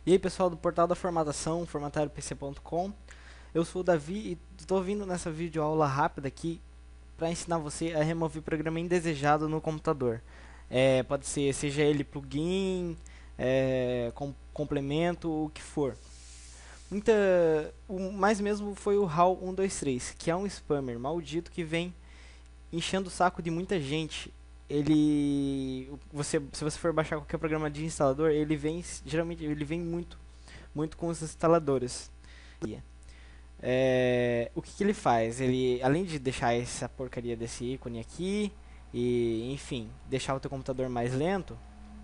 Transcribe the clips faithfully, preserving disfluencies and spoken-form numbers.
E aí pessoal do portal da formatação, formatário P C ponto com. Eu sou o Davi e estou vindo nessa videoaula rápida aqui para ensinar você a remover programa indesejado no computador. É, pode ser, seja ele plugin, é, com, complemento, o que for. Muita, o mais mesmo foi o HAL um dois três, que é um spammer maldito que vem enchendo o saco de muita gente. Ele, você, se você for baixar qualquer programa de instalador, ele vem, geralmente ele vem muito, muito com os instaladores. É, o que, que ele faz? Ele, além de deixar essa porcaria desse ícone aqui e, enfim, deixar o teu computador mais lento,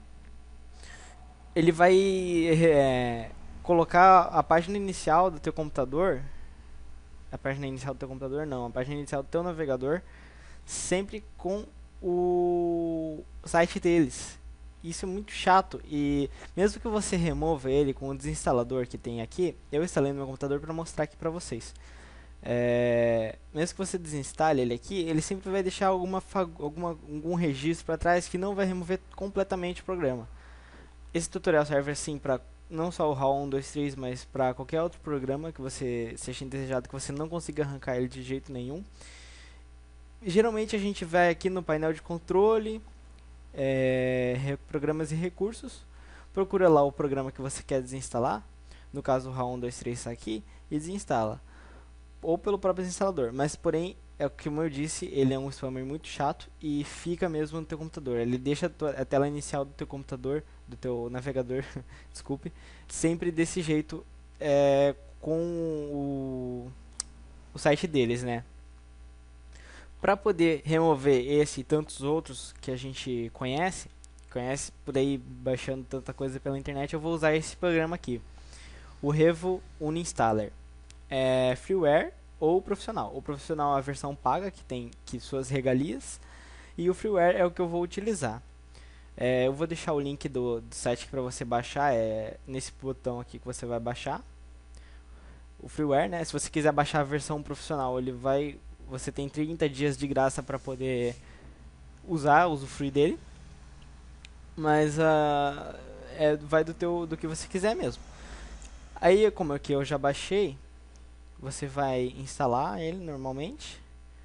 ele vai é, colocar a página inicial do teu computador, a página inicial do teu computador não, a página inicial do teu navegador sempre com o site deles. Isso é muito chato e mesmo que você remova ele com o desinstalador que tem aqui, eu instalei no meu computador para mostrar aqui para vocês. É, mesmo que você desinstale ele aqui, ele sempre vai deixar alguma, alguma algum registro para trás que não vai remover completamente o programa. Esse tutorial serve assim para não só o HAL um dois três, mas para qualquer outro programa que você seja indesejado, que você não consiga arrancar ele de jeito nenhum. Geralmente a gente vai aqui no painel de controle, é, programas e recursos, procura lá o programa que você quer desinstalar, no caso o HAL um dois três está aqui, e desinstala, ou pelo próprio desinstalador, mas porém, é o que como eu disse, ele é um spammer muito chato e fica mesmo no teu computador, ele deixa a, tua, a tela inicial do teu computador, do teu navegador, desculpe, sempre desse jeito, é, com o, o site deles, né? Para poder remover esse e tantos outros que a gente conhece, conhece por aí baixando tanta coisa pela internet, eu vou usar esse programa aqui, o Revo Uninstaller. É freeware ou profissional. O profissional é a versão paga, que tem que suas regalias, e o freeware é o que eu vou utilizar. É, eu vou deixar o link do, do site para você baixar, é nesse botão aqui que você vai baixar o freeware, né? Se você quiser baixar a versão profissional, ele vai, você tem trinta dias de graça para poder usar, usufruir dele. Mas uh, é, vai do teu, do que você quiser mesmo. Aí, como aqui eu já baixei, você vai instalar ele normalmente.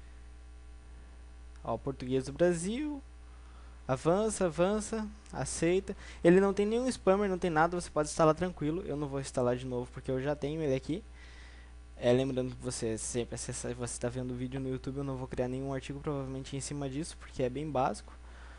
Ó, português do Brasil. Avança, avança, aceita. Ele não tem nenhum spammer, não tem nada, você pode instalar tranquilo. Eu não vou instalar de novo porque eu já tenho ele aqui. É, lembrando que você sempre acessa, você está vendo o vídeo no YouTube, eu não vou criar nenhum artigo provavelmente em cima disso, porque é bem básico.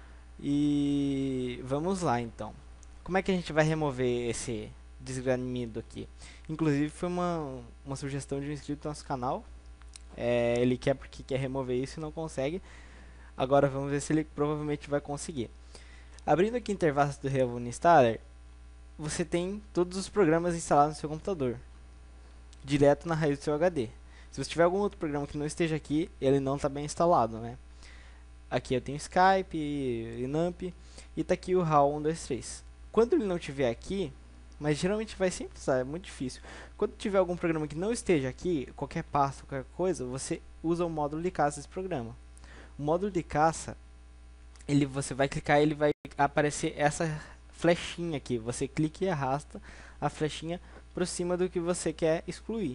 E vamos lá então. Como é que a gente vai remover esse desgramido aqui? Inclusive foi uma, uma sugestão de um inscrito do nosso canal. É, ele quer porque quer remover isso e não consegue. Agora vamos ver se ele provavelmente vai conseguir. Abrindo aqui a interface do Revo Uninstaller, você tem todos os programas instalados no seu computador, direto na raiz do seu H D. Se você tiver algum outro programa que não esteja aqui, ele não está bem instalado, né? Aqui eu tenho Skype, Inamp e tá aqui o HAL um dois três. Quando ele não estiver aqui, mas geralmente vai sempre estar, é muito difícil. Quando tiver algum programa que não esteja aqui, qualquer pasta, qualquer coisa, você usa o módulo de caça desse programa. O módulo de caça, ele, você vai clicar e ele vai aparecer essa flechinha aqui. Você clica e arrasta a flechinha por cima do que você quer excluir.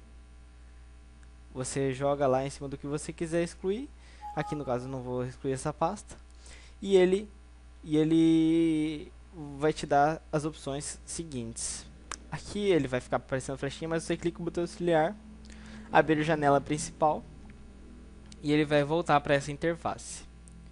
Você joga lá em cima do que você quiser excluir. Aqui no caso eu não vou excluir essa pasta. E ele, e ele vai te dar as opções seguintes. Aqui ele vai ficar aparecendo a flechinha, mas você clica no botão auxiliar, abrir a janela principal e ele vai voltar para essa interface.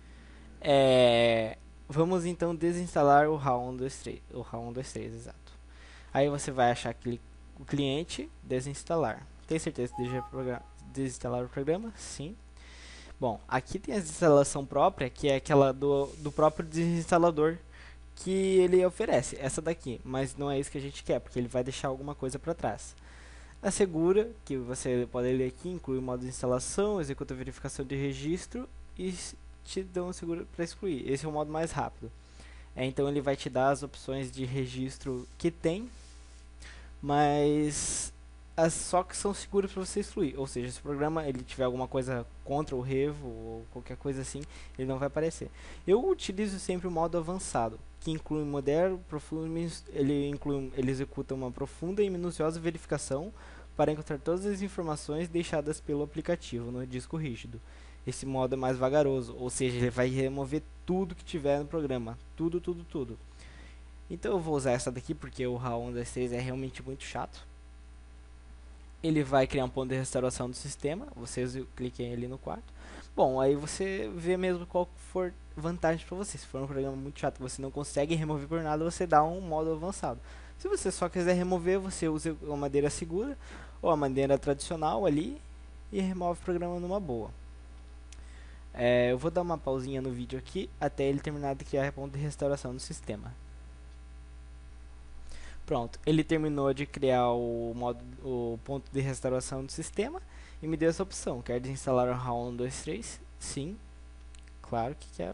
É, vamos então desinstalar o HAL um dois três, o HAL um dois três, exato. Aí você vai achar aquele, o cliente, desinstalar. Tem certeza que deseja desinstalar o programa? Sim. Bom, aqui tem a instalação própria, que é aquela do, do próprio desinstalador que ele oferece, essa daqui, mas não é isso que a gente quer, porque ele vai deixar alguma coisa para trás. A segura, que você pode ler aqui, inclui o modo de instalação, executa a verificação de registro e te dá um seguro para excluir. Esse é o modo mais rápido. É, então ele vai te dar as opções de registro que tem, mas as só que são seguras para você excluir. Ou seja, se o programa ele tiver alguma coisa contra o Revo ou qualquer coisa assim, ele não vai aparecer. Eu utilizo sempre o modo avançado, que inclui moderno, profundo, ele inclui, ele executa uma profunda e minuciosa verificação para encontrar todas as informações deixadas pelo aplicativo no disco rígido. Esse modo é mais vagaroso, ou seja, ele vai remover tudo que tiver no programa, tudo, tudo, tudo. Então eu vou usar essa daqui porque o RAW um dois três é realmente muito chato. Ele vai criar um ponto de restauração do sistema, vocês cliquem ali no quarto. Bom, aí você vê mesmo qual for vantagem para você. Se for um programa muito chato que você não consegue remover por nada, você dá um modo avançado. Se você só quiser remover, você usa uma maneira segura ou a maneira tradicional ali e remove o programa numa boa. É, eu vou dar uma pausinha no vídeo aqui até ele terminar de criar ponto de restauração do sistema. Pronto, ele terminou de criar o, modo, o ponto de restauração do sistema e me deu essa opção. Quer desinstalar o RAW um dois três? Sim, claro que quero.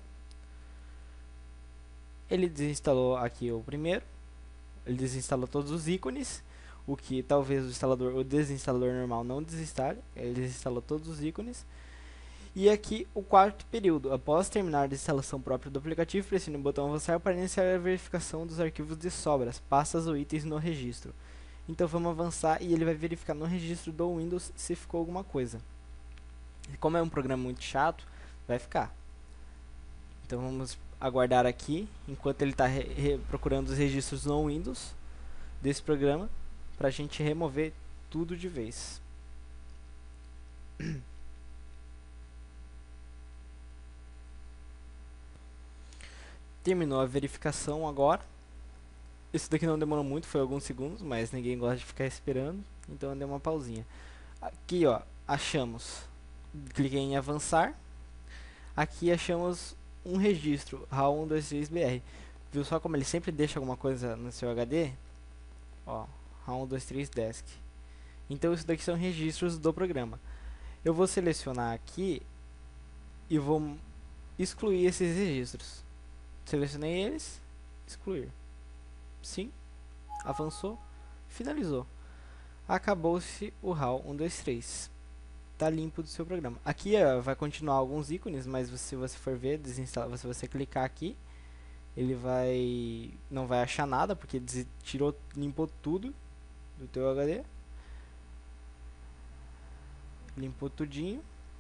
Ele desinstalou aqui o primeiro. Ele desinstalou todos os ícones, o que talvez o instalador, o desinstalador normal não desinstale. Ele desinstalou todos os ícones. E aqui o quarto período. Após terminar a instalação própria do aplicativo, pressione o botão avançar para iniciar a verificação dos arquivos de sobras, pastas ou itens no registro. Então vamos avançar e ele vai verificar no registro do Windows se ficou alguma coisa. E como é um programa muito chato, vai ficar. Então vamos aguardar aqui, enquanto ele está procurando os registros no Windows desse programa, para a gente remover tudo de vez. Terminou a verificação agora. Isso daqui não demorou muito, foi alguns segundos, mas ninguém gosta de ficar esperando, então eu dei uma pausinha. Aqui, ó, achamos. Cliquei em avançar. Aqui achamos um registro, RAW um dois três B R. Viu só como ele sempre deixa alguma coisa no seu H D? Ó, RAW um dois três Desk. Então isso daqui são registros do programa. Eu vou selecionar aqui e vou excluir esses registros. Selecionei eles, excluir. Sim, avançou, finalizou. Acabou-se o RAW um dois três. Tá limpo do seu programa. Aqui ó, vai continuar alguns ícones, mas se você for ver, desinstalar, se você clicar aqui, ele vai não vai achar nada porque tirou, limpou tudo do teu H D. Limpou tudinho.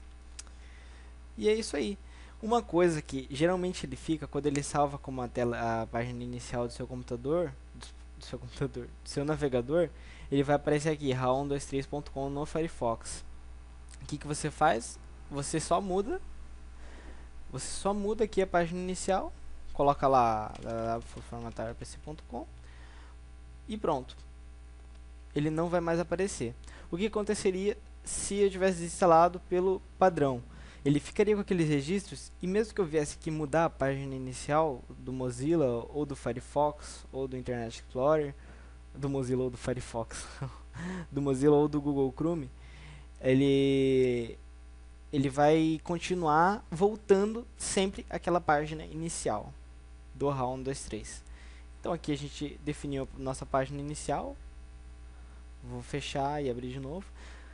E é isso aí. Uma coisa que geralmente ele fica quando ele salva como a tela, a página inicial do seu computador, do, do seu computador, do seu navegador, ele vai aparecer aqui RAW um dois três ponto com no Firefox. O que que você faz? Você só muda, você só muda aqui a página inicial, coloca lá formatar p c ponto com e pronto. Ele não vai mais aparecer. O que aconteceria se eu tivesse instalado pelo padrão? Ele ficaria com aqueles registros e mesmo que eu viesse aqui mudar a página inicial do Mozilla ou do Firefox ou do Internet Explorer, do Mozilla ou do Firefox, do Mozilla ou do Google Chrome, ele ele vai continuar voltando sempre àquela página inicial do RAW um dois três. Então aqui a gente definiu a nossa página inicial. Vou fechar e abrir de novo.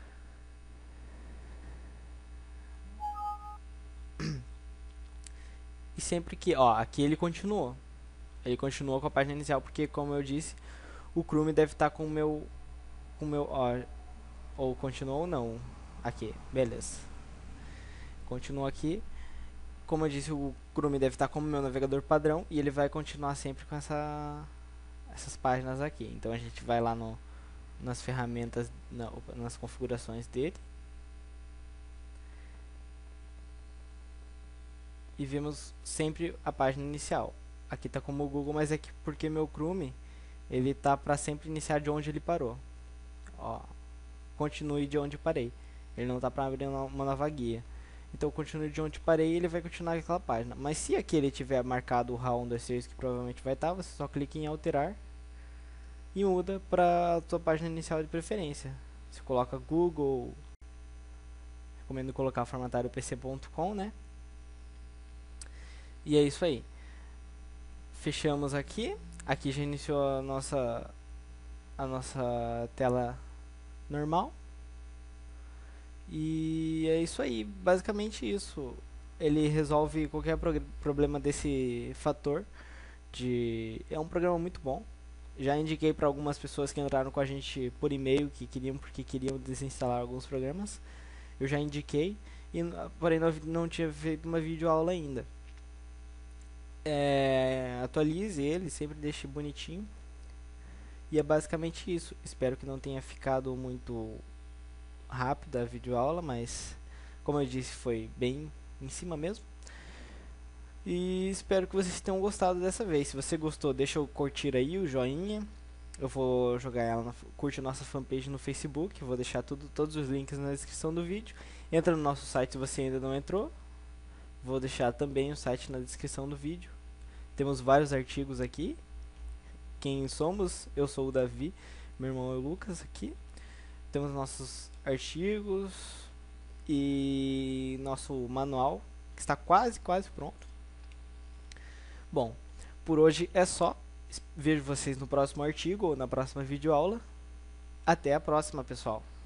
E sempre que, ó, aqui ele continuou. Ele continuou com a página inicial porque, como eu disse, o Chrome deve estar com o meu com o meu, ó, ou continuou ou não. Aqui, beleza. Continua aqui. Como eu disse, o Chrome deve estar como meu navegador padrão e ele vai continuar sempre com essa essas páginas aqui. Então a gente vai lá no nas ferramentas, na, nas configurações dele. E vemos sempre a página inicial. Aqui está como o Google, mas é que porque meu Chrome ele tá para sempre iniciar de onde ele parou. Ó, continue de onde parei. Ele não tá para abrir uma nova guia. Então continue de onde parei e ele vai continuar aquela página. Mas se aqui ele tiver marcado o RAW um dois três, que provavelmente vai estar, você só clica em alterar e muda para a sua página inicial de preferência. Você coloca Google, recomendo colocar formatar p c ponto com, né? E é isso aí. Fechamos aqui. Aqui já iniciou a nossa a nossa tela normal. E é isso aí, basicamente isso. Ele resolve qualquer problema desse fator de é um programa muito bom. Já indiquei para algumas pessoas que entraram com a gente por e-mail que queriam porque queriam desinstalar alguns programas. Eu já indiquei e porém não, não tinha feito uma videoaula ainda. É, atualize ele, sempre deixe bonitinho. E é basicamente isso. Espero que não tenha ficado muito rápida a videoaula, mas como eu disse, foi bem em cima mesmo. E espero que vocês tenham gostado dessa vez. Se você gostou, deixa eu curtir aí o joinha. Eu vou jogar ela, na, curte a nossa fanpage no Facebook. Vou deixar tudo, todos os links na descrição do vídeo. Entra no nosso site se você ainda não entrou. Vou deixar também o site na descrição do vídeo. Temos vários artigos aqui. Quem somos? Eu sou o Davi, meu irmão é o Lucas aqui. Temos nossos artigos e nosso manual, que está quase, quase pronto. Bom, por hoje é só. Vejo vocês no próximo artigo ou na próxima videoaula. Até a próxima, pessoal.